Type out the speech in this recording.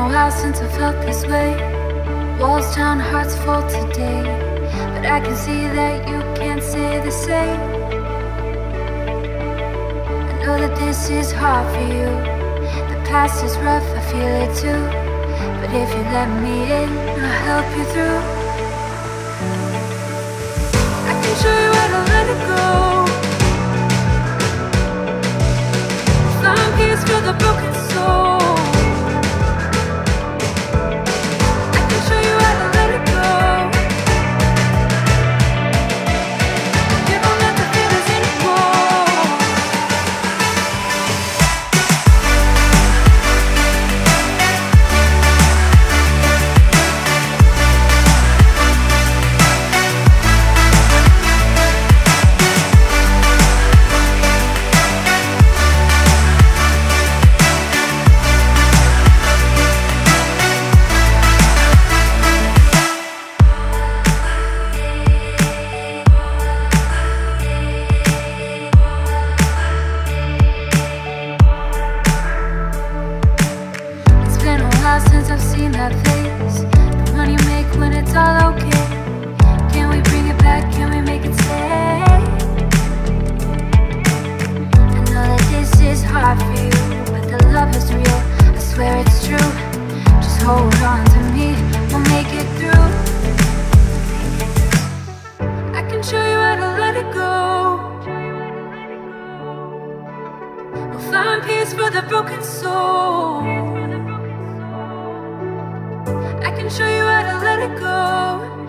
a while since I felt this way. Walls down, hearts full today, but I can see that you can't say the same. I know that this is hard for you. The past is rough, I feel it too. But if you let me in, I'll help you through. I can show you how to let it go. Find peace for the broken soul. Since I've seen that face, the one you make when it's all okay. Can we bring it back? Can we make it stay? I know that this is hard for you, but the love is real, I swear it's true. Just hold on to me, we'll make it through. I can show you how to let it go. We'll find peace for the broken soul. I can show you how to let it go.